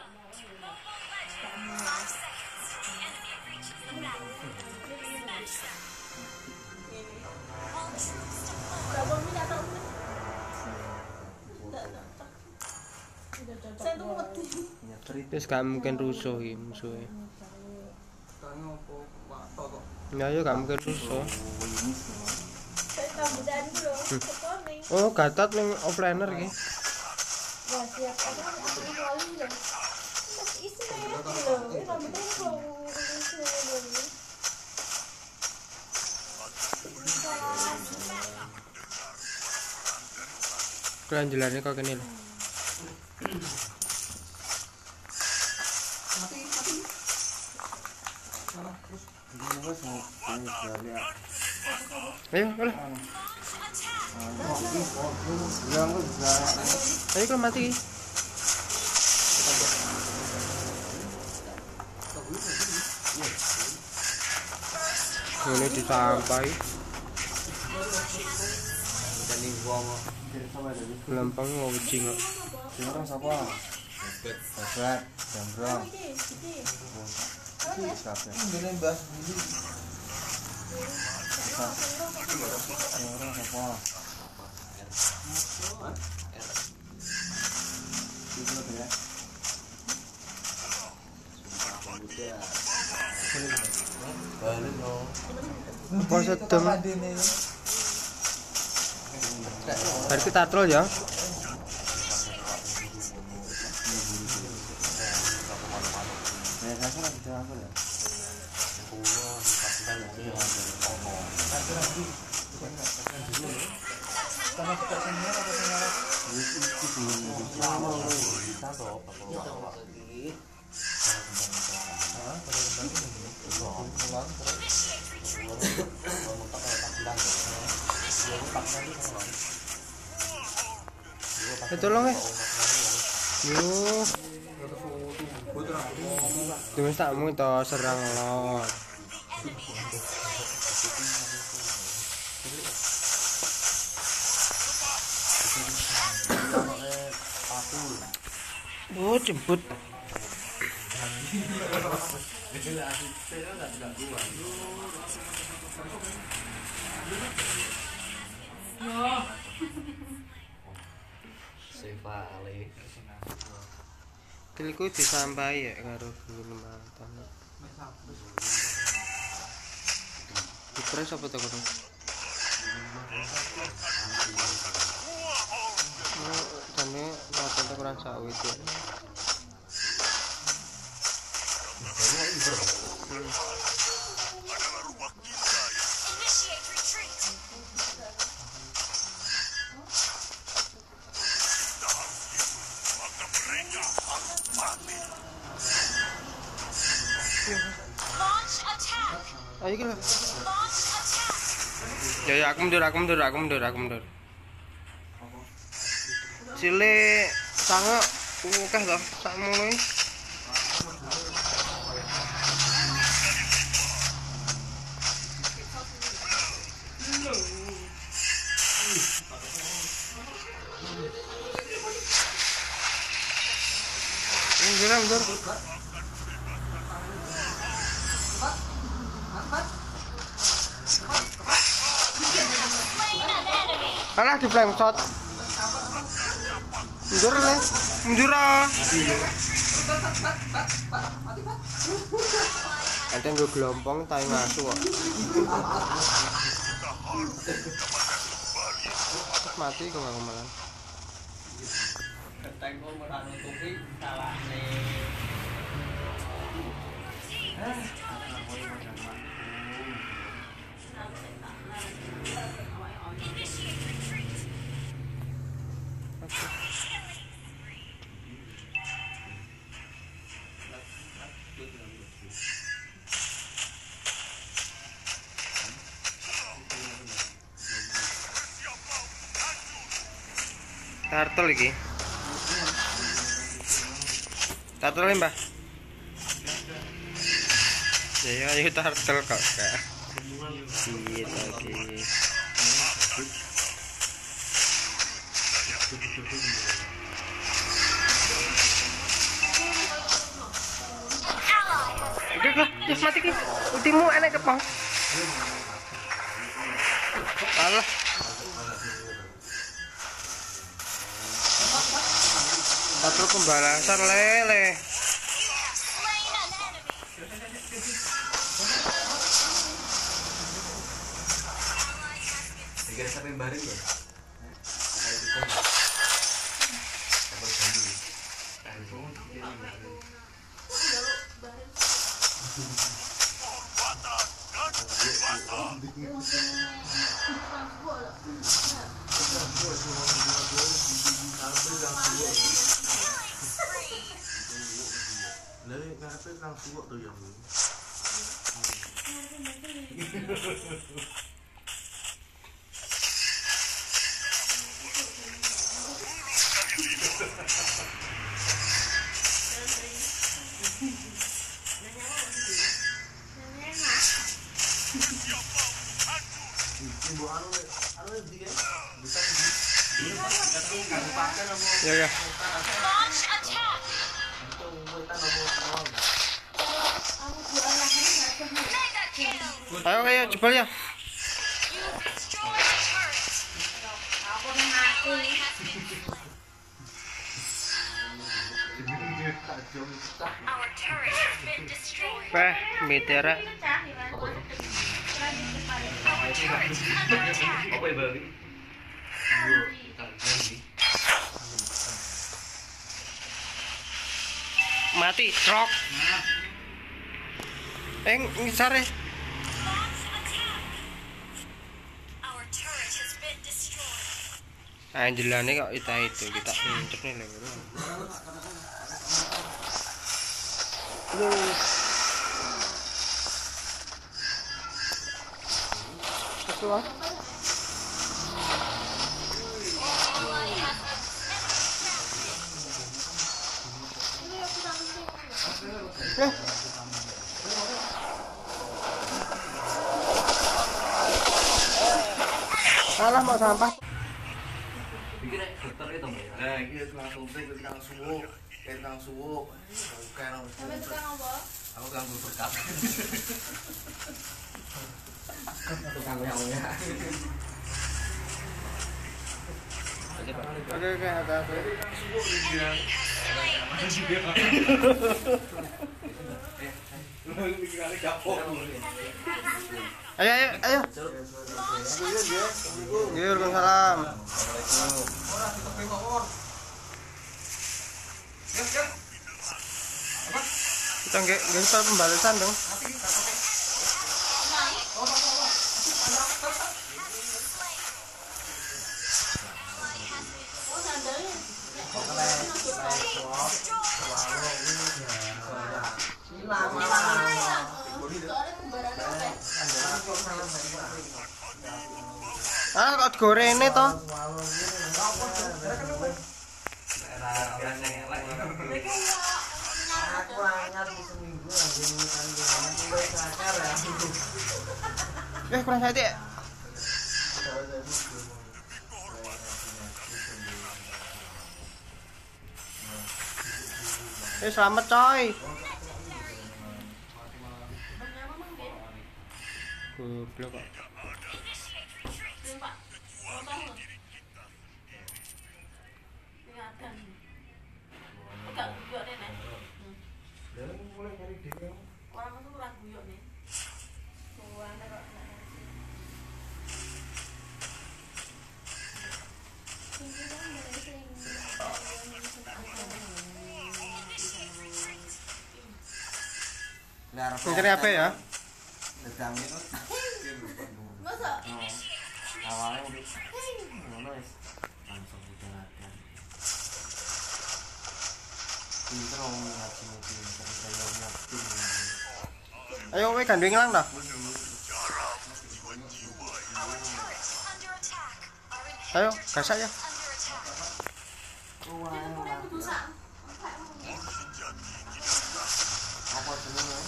Terus gak mungkin rusuh iki musuhe. Ya gak mungkin rusuh. Oh, Gatot ning offlaner iki. Wah, siap apa wali lho. Mas isi lho. Rambutnya kok kelanjutannya kok gini loh. Ayo, ayo. Ayo kalau mati. Ini disampai. Lempeng mau kucing kok. Orang siapa? Hebat, Jambrong. Ini bahas dulu. Orang siapa? Puasa dem. Hari kita troll ya. Tolong ya. Yuk. Tumis takmu itu serang lo. Oh, jemput. Kiliku disampai ya karo guru mantan. Dipres apa to kono? Oh, jane matane kurang sawit ya. Ayo kita. Ya aku mundur. Sile sange akeh to, sakmono iki. Mundur. Alah di flame shot. Mundur ah. Ada nggo gelompong tai ngasu kok. Mati kok aku malah. Keteng kok ora nutupi salahne. Turtle iki. Turtle Mbah. Ya ayo turtle kok. Iya tadi. lah, mati ki. Ultimu enek kepong. Alah. Satu pembalasan lele. Tiga sampai bareng ya. Lalu ngapain langsung tuh yang Ya ya. Ayo ayo jebol ya. Peh, mitera. Mati, trok. Ngisare. Anjelane kok itu kita incer nih lho. Kesuah. Salah mau sampah. bikin dokter itu mbak. Nah ini langsung suwuk, tukang suwuk, bukan. Aku tukang berkat. Tukang yang. Oke, atas. Ayo. Waalaikumsalam. Kita nggak pembalasan dong. Kok gorene to? Aku anyar seminggu Kurang sate. Selamat coy. Goblok kok. Mencari apa ya? Masa? Awalnya udah langsung udah ada. Pinter ngaji pinter saya ngerti. Ayo we gandeng lang dah. Ayo, gas aja. Apa jenenge?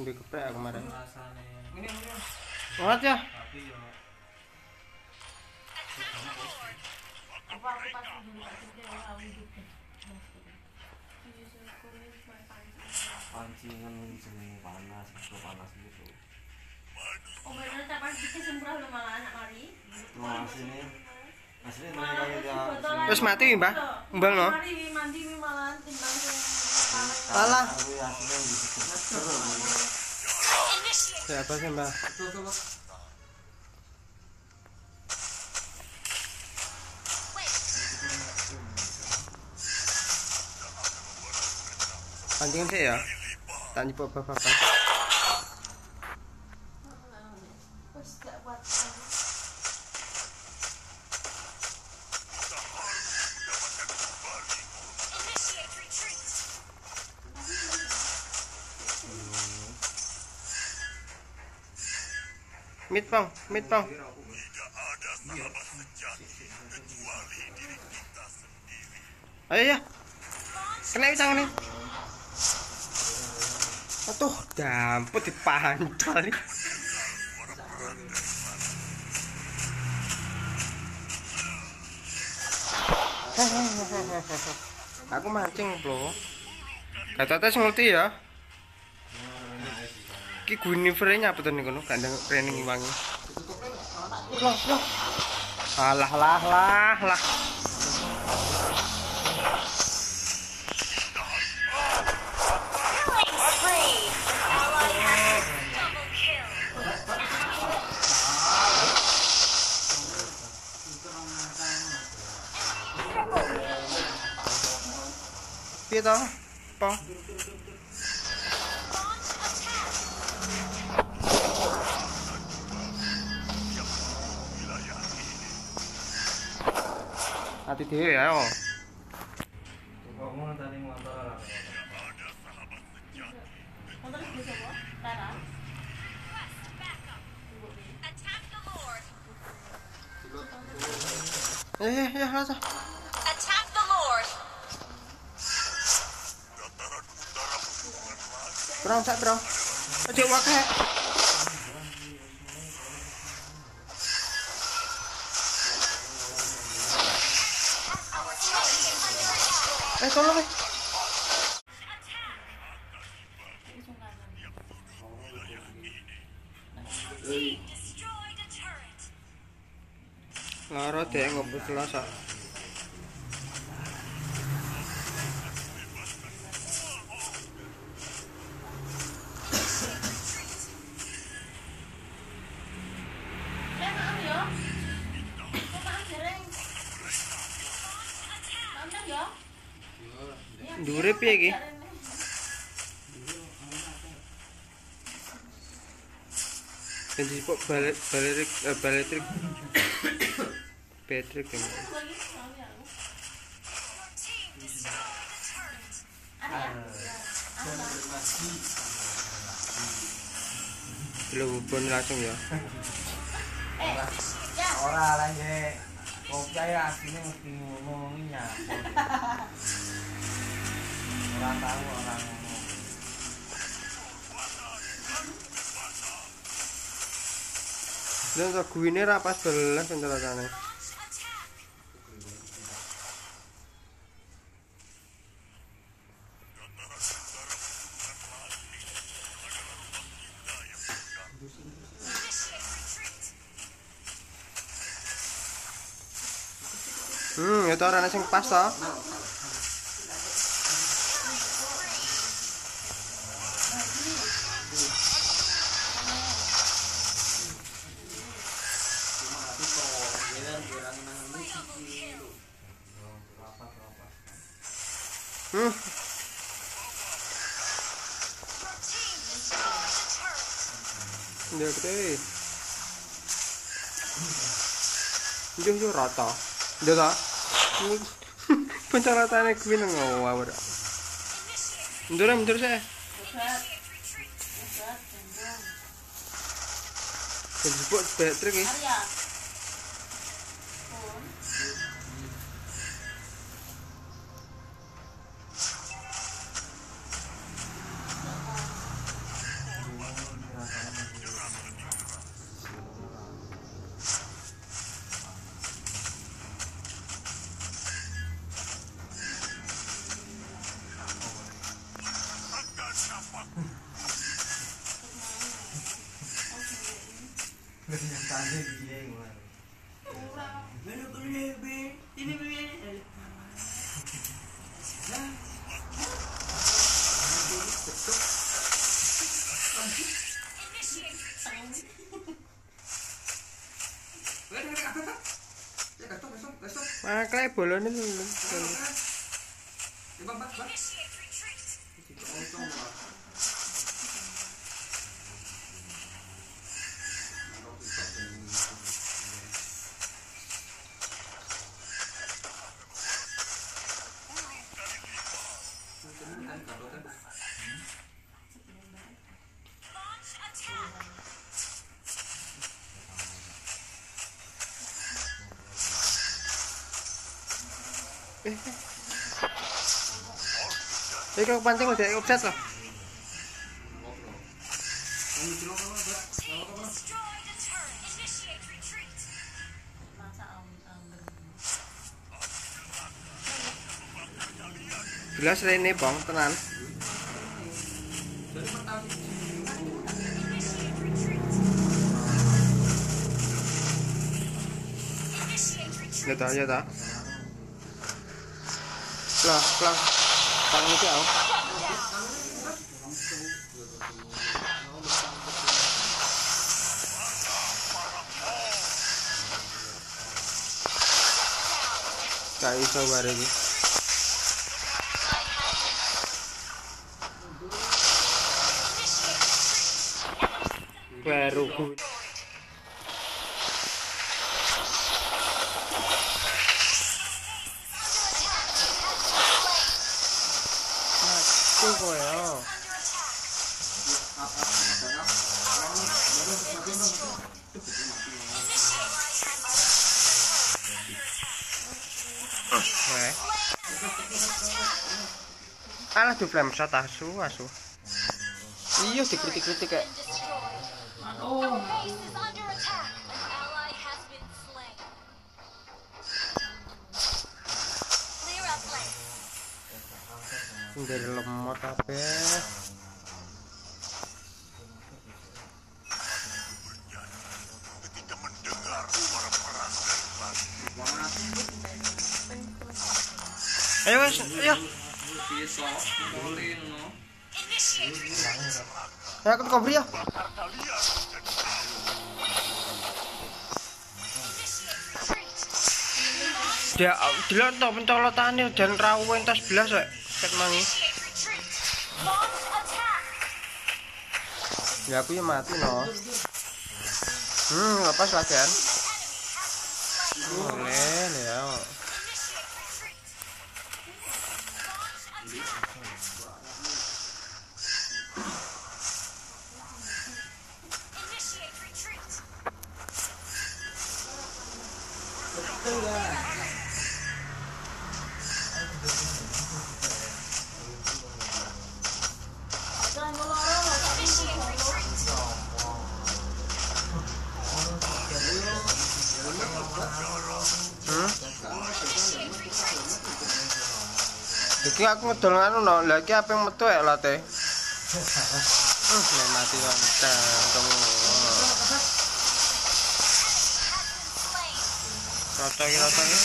Nembe keprek aku kemarin. Rasane. Ini. Banget ya. Tapi yo Apa aku pas dulu tak sih dia ora wujud. pancingan jenenge panas, itu panas gitu. Oh bener tak pas dikit semprah udah malah anak mari. Nah, asli mereka ya. Terus mati Mbah. Mbah no. Mari mandi malah timbang sing panas. Alah. Aku aslinya gitu. Siapa sih Mbah? Tuh. Pancingan sih ya. Tak nyebut bapak. Wes gak kuat. Mit Bang. Ayo ya. Kena tangan nih. Atuh, damput dipancal nih. Aku mancing, Bro. Kata-kata sing ngerti ya. Ki Guinevere-nya apa tuh nih kono? Kandang training wangi. Loh. Alah. Piye to? Apa? Hati dhewe ya. Ngomong tadi motor lah. Motor bisa apa? Tara. Ya, rasa. Attack the Lord. Bro. Aja wae. Tolong nih. Destroyed a turret. Laro deh ngobrol selasa. Maaf ya. Maaf dereng. Maaf ya. Dure piye iki? Jadi kok balik Patrick ya. Belum pun langsung ya. Ora lah ye. Kopi ya asline mesti ngomongnya. Ora tahu orang ngomong. Lha kok guine ra pas belas pencelatane. Itu orangnya sing pas toh. Dia gede. Dia rata. Dia tak. Pencelatane kuwi nang ngawur. Mundur saya. Dijebuk Patrick iki. Arya. Tanding piye ngono. Makanya bolone lho. Initiate retreat. Launch attack. Iki kok pancing udah upset loh. Destroyed a turret. Initiate retreat. Jelas rene bong tenan. Initiate retreat. Initiate retreat. Ya ta. Lah. Tang iki aku. Gak iso bare iki. Baru ku. Mati kowe yo. Weh. Alah du flame shot asu. Iya dikritik-kritik kayak. Your base is under attack. An ally has been slain. Clear up lane. Dari lemot kabeh. Ayo wes, ayo. Initiate retreat. Ya aku cover ya. Dia delok to pencolotane jan rawuh entas belas rek. Ket mangi. Initiate retreat. Launch attack. Ya aku ya mati no. Lepas lagi kan. Boleh ya. Initiate retreat. Initiate retreat. Iki aku ngedol ngono no. Lah iki apa yang metu ya late. Nek mati kan kamu. Rata iki.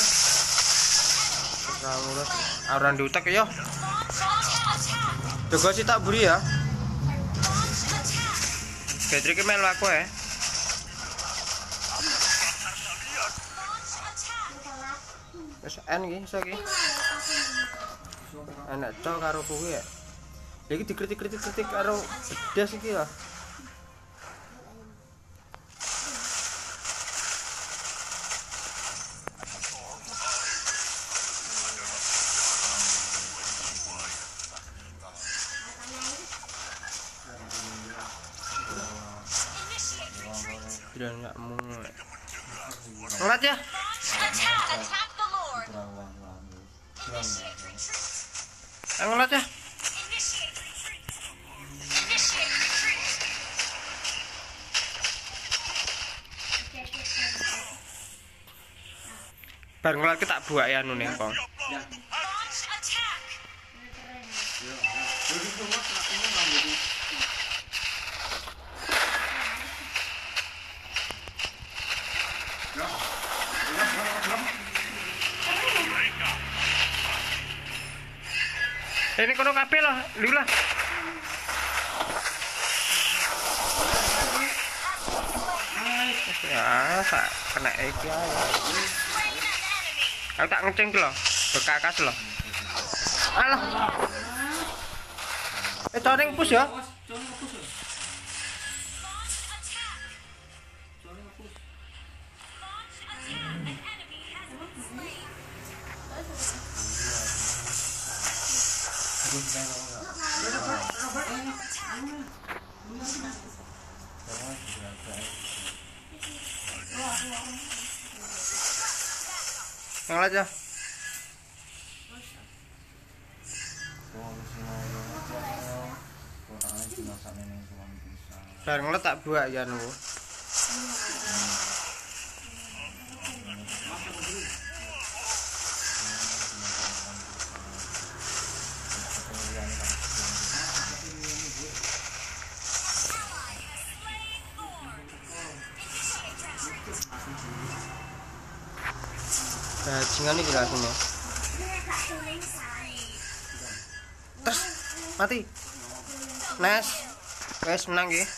Kamu terus aran diutek ya. Juga sih tak buri ya. Patrick melu aku ya. Wis en iki iso iki. Anak cok karo kuwi ya. Iki dikritik karo bedas iki lah. Tidak enggak mau. Ngeliat ya. Attack the Lord. Initiate retreat. Ngeliat ya. Initiate retreat. Initiate retreat. Bar ngeliat tak buak ya anu nih kong. Launch attack. Ini kono kabeh lah, lu lah. Ya, sak kena iki ae. Aku tak ngeceng ki lho, bekakas lho. Alah. Coreng push ya. Yang aja. Bar ngelet tak buak ya nu. Bajingan iki lah sini. Terus mati. Nes. Wes menang nggih.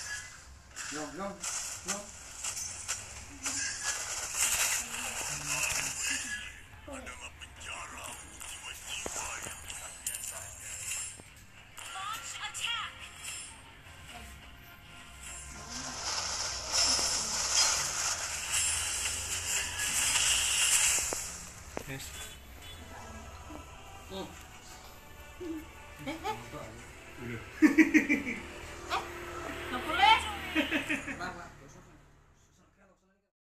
Yes.